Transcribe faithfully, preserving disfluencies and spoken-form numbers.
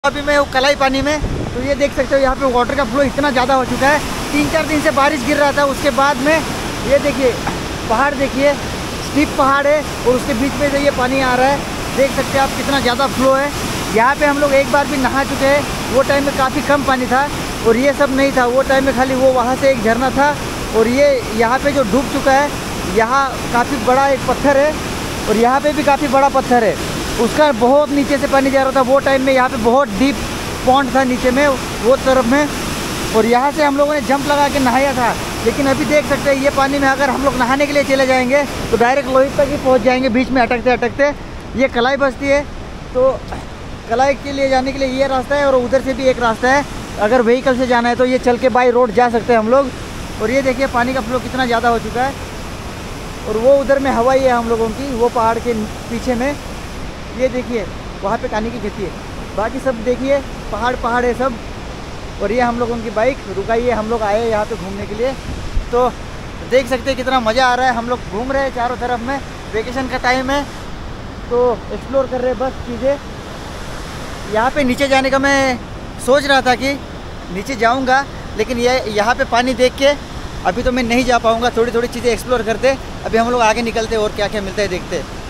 अभी मैं हूँ कलाई पानी में। तो ये देख सकते हो यहाँ पे वाटर का फ्लो इतना ज़्यादा हो चुका है। तीन चार दिन से बारिश गिर रहा था, उसके बाद में ये देखिए पहाड़, देखिए स्टीप पहाड़ है और उसके बीच में से ये पानी आ रहा है। देख सकते हैं आप कितना ज़्यादा फ्लो है। यहाँ पे हम लोग एक बार भी नहा चुके हैं, वो टाइम में काफ़ी कम पानी था और ये सब नहीं था। वो टाइम में खाली वो वहाँ से एक झरना था और ये यहाँ पे जो डूब चुका है, यहाँ काफ़ी बड़ा एक पत्थर है और यहाँ पे भी काफ़ी बड़ा पत्थर है। उसका बहुत नीचे से पानी जा रहा था। वो टाइम में यहाँ पे बहुत डीप पॉन्ड था नीचे में, वो तरफ में, और यहाँ से हम लोगों ने जंप लगा के नहाया था। लेकिन अभी देख सकते हैं ये पानी में अगर हम लोग नहाने के लिए चले जाएंगे तो डायरेक्ट लोहित तक ही पहुँच जाएंगे, बीच में अटकते अटकते। ये कलाई बस्ती है, तो कलाई के लिए जाने के लिए ये रास्ता है और उधर से भी एक रास्ता है। अगर व्हीकल से जाना है तो ये चल के बाई रोड जा सकते हैं हम लोग। और ये देखिए पानी का फ्लो कितना ज़्यादा हो चुका है। और वो उधर में हवाई है हम लोगों की, वो पहाड़ के पीछे में ये देखिए वहाँ पे कानी की खेती है। बाकी सब देखिए पहाड़ पहाड़ है सब। और ये हम लोगों की बाइक रुकाई है, हम लोग आए यहाँ पे घूमने के लिए। तो देख सकते हैं कितना मज़ा आ रहा है। हम लोग घूम रहे हैं चारों तरफ में, वेकेशन का टाइम है तो एक्सप्लोर कर रहे हैं बस चीज़ें। यहाँ पे नीचे जाने का मैं सोच रहा था कि नीचे जाऊँगा, लेकिन ये यहाँ पे पानी देख के अभी तो मैं नहीं जा पाऊँगा। थोड़ी थोड़ी चीज़ें एक्सप्लोर करते, अभी हम लोग आगे निकलते और क्या क्या मिलता है देखते।